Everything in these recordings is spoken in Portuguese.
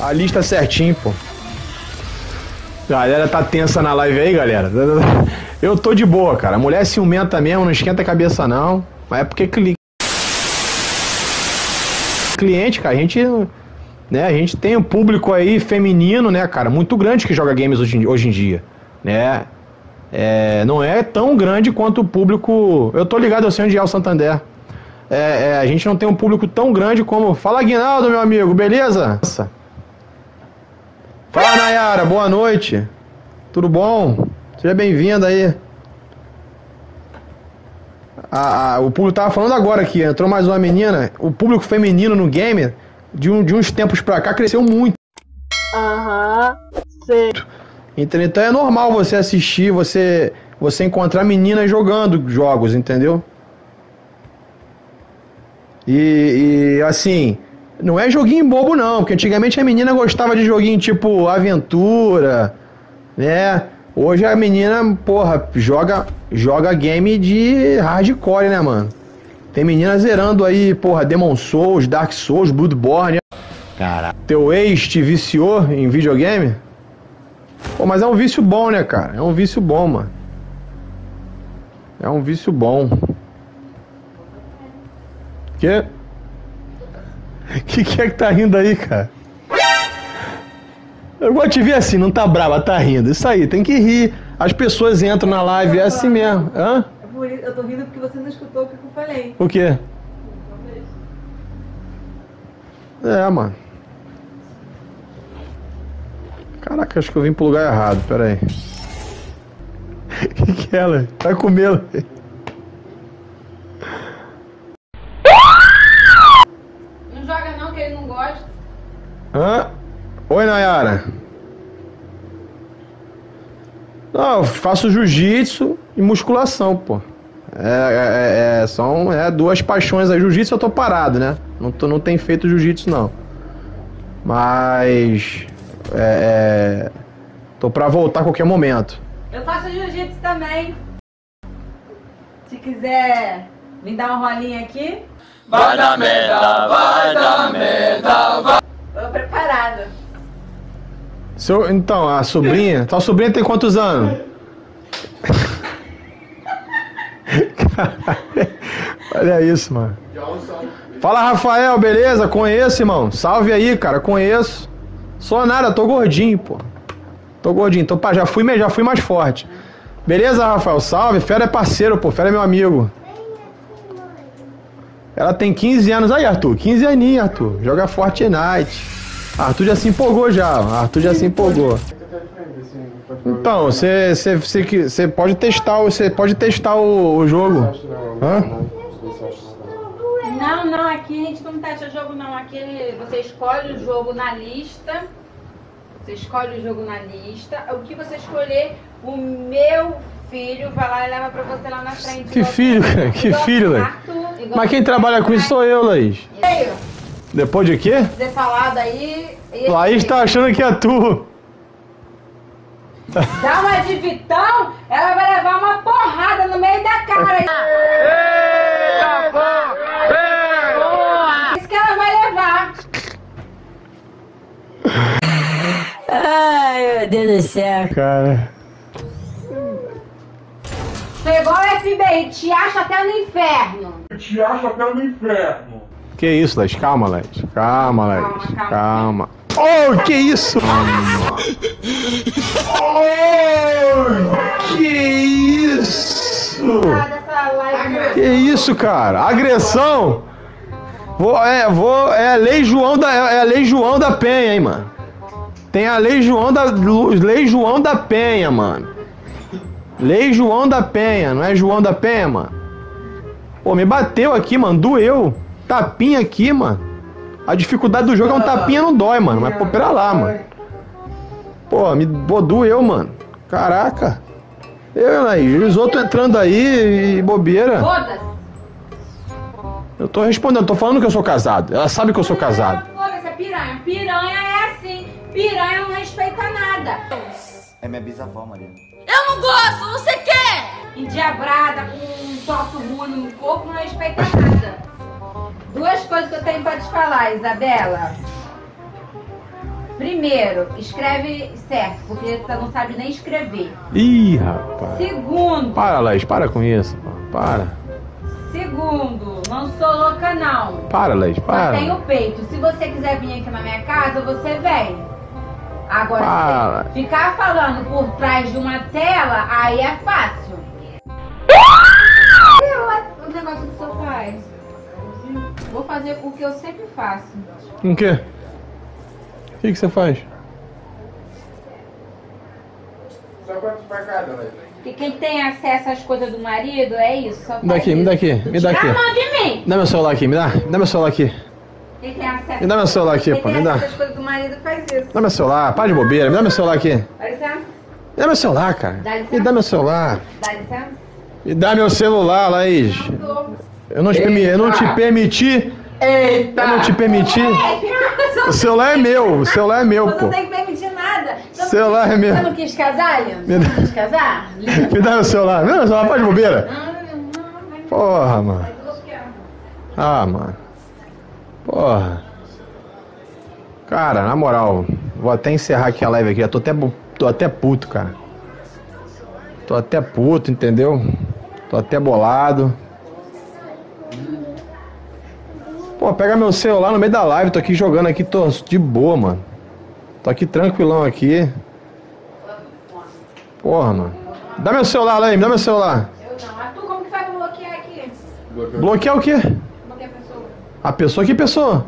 a lista certinho, pô. Galera tá tensa na live aí, galera. Eu tô de boa, cara. A mulher é ciumenta mesmo, não esquenta a cabeça não. Mas é porque cliente, cara, a gente tem um público aí feminino, né, cara, muito grande que joga games hoje em dia, né? Não é tão grande quanto o público. Eu tô ligado, eu sei onde é o Santander. A gente não tem um público tão grande como. Fala, Guinaldo, meu amigo, beleza? Nossa. Fala, Nayara, boa noite. Tudo bom? Seja bem-vindo aí. O público tava falando agora aqui, entrou mais uma menina. O público feminino no game, de uns tempos pra cá, cresceu muito. Sim. Então é normal você assistir, você encontrar meninas jogando jogos, entendeu? E assim, não é joguinho bobo não, porque antigamente a menina gostava de joguinho tipo aventura, né? Hoje a menina, porra, joga game de hardcore, né, mano? Tem menina zerando aí, porra, Demon Souls, Dark Souls, Bloodborne. Caraca. Teu ex te viciou em videogame? Pô, mas é um vício bom, né, cara? É um vício bom, mano. É um vício bom. Que é que tá rindo aí, cara? Eu vou te ver assim, não tá brava, tá rindo. Isso aí, tem que rir. As pessoas entram na live, é assim mesmo. Hã? Eu tô rindo porque você não escutou o que eu falei. O quê? Mano. Caraca, acho que eu vim pro lugar errado, pera aí. Que é ela? Vai comê-la. Não joga não, que ele não gosta. Hã? Oi, Nayara. Não, eu faço jiu-jitsu e musculação, pô. São duas paixões aí. Jiu-jitsu eu tô parado, né? Não tenho feito jiu-jitsu, não. Mas... tô pra voltar a qualquer momento. Eu faço jiu-jitsu também. Se quiser me dar uma rolinha aqui. Vai dar merda, vai dar merda, vai. Tô preparada. Então, a sobrinha... Tua sobrinha tem quantos anos? Olha isso, mano. Fala, Rafael, beleza? Conheço, irmão. Salve aí, cara, conheço. Sou nada, tô gordinho, pô. Tô gordinho, já fui mais forte. Beleza, Rafael? Salve. Fera é parceiro, pô. Fera é meu amigo. Ela tem 15 anos. Aí, Arthur. 15 aninhos, Arthur. Joga Fortnite. Arthur já se empolgou já. Arthur já se empolgou. Então, você pode testar, o jogo. Hã? Não, aqui a gente não testa jogo não. Aqui você escolhe o jogo na lista. Você escolhe o jogo na lista. O que você escolher, o meu filho vai lá e leva pra você lá na frente. Que filho, cara? Que filho, Laís? Mas quem trabalha com isso sou eu, Laís. Depois de quê? Ter falado aí. Laís tá achando que é tu. Dá uma de Vitão, ela vai levar uma porrada no meio da cara. Eita, porra! Isso que ela vai levar. Ai, meu Deus do céu. Cara. Foi igual o FBI, te acha até no inferno. Te acha até no inferno. Que isso, Laís? Calma, Laís. Calma. Oh, que isso? Oh, que isso? Que isso, cara? Agressão? É a Lei João da Penha, hein, mano? Tem a Lei João da Penha, mano. Lei João da Penha, não é João da Penha, mano? Pô, me bateu aqui, mano, doeu. Tapinha aqui, mano. A dificuldade do jogo é um tapinha, não dói, mano. Mas pô, pera lá, mano. Pô, doeu, mano. Caraca. Laís, os outros entrando aí e bobeira. Foda-se. Eu tô respondendo, tô falando que eu sou casado. Ela sabe que eu sou casado. Foda-se, é piranha. Piranha é assim. Piranha não respeita nada. É minha bisavó, Mariana. Eu não gosto, você quer? Endiabrada, com um troço ruim no corpo, não respeita nada. Duas coisas que eu tenho pra te falar, Isabela. Primeiro, escreve certo, porque você não sabe nem escrever. Ih, rapaz. Segundo, Para, Laís, para com isso. Pô. Para. segundo, não sou louca não. Para, Laís, Só para. tenho peito. Se você quiser vir aqui na minha casa, você vem. Agora, Para. se ficar falando por trás de uma tela, aí é fácil. O negócio que o senhor faz. Vou fazer o que eu sempre faço. O quê? O que você faz? Só quantos pra cada, né? Porque quem tem acesso às coisas do marido é isso. Só Me dá faz aqui, me isso. dá aqui, me dá Tira aqui. a mão de mim. Dá meu celular aqui, me dá meu celular aqui. Quem tem acesso, Me dá meu celular aqui, quem pô, tem me dá. acesso às coisas do marido faz isso. Dá meu celular, para de bobeira, me dá meu celular aqui. Dá licença. Me dá meu celular, cara. Dá licença. Me dá meu celular. Dá licença. Me dá meu celular, Laís. Não tô. Eu não te permiti. Eita! Eu não te permiti. O celular é meu, o celular é meu, Você pô. não tem que permitir nada. O celular é meu. Você não quis casar, Leandro? Me Você dá- não quis casar? Me dá meu celular. Me dá meu celular, para de bobeira. Não, vai Porra, mano. bloquear. Ah, mano. Porra. Cara, na moral, vou até encerrar aqui a live aqui. Eu tô até puto, cara. Tô até puto, entendeu? Tô até bolado. Pô, pega meu celular no meio da live. Tô aqui jogando aqui, tô de boa, mano. Tô aqui tranquilão aqui. Porra, mano. Dá meu celular, Laís, me dá meu celular. Eu não. Mas tu, como que faz pra bloquear aqui? Bloquear o quê? Bloquear a pessoa. A pessoa, que pessoa?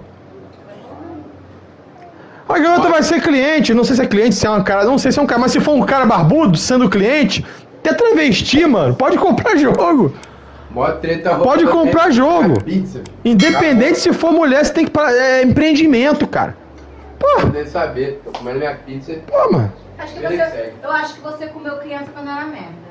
A garota vai ser cliente, não sei se é cliente, se é um cara, não sei se é um cara, mas se for um cara barbudo sendo cliente, até travesti, mano, pode comprar jogo. Mó treta, Pode roupa comprar dentro jogo. da Pizza. Independente se for mulher, você tem que parar, é empreendimento, cara. Pô, Não deve saber, tô comendo minha pizza. pô, mano. Acho que Ele você, segue. eu acho que você comeu criança quando era merda.